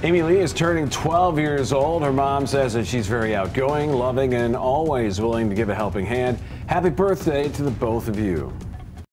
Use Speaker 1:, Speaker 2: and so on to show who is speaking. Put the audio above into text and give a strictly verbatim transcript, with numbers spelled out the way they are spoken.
Speaker 1: Amilee is turning twelve years old. Her mom says that she's very outgoing, loving, and always willing to give a helping hand. Happy birthday to the both of you.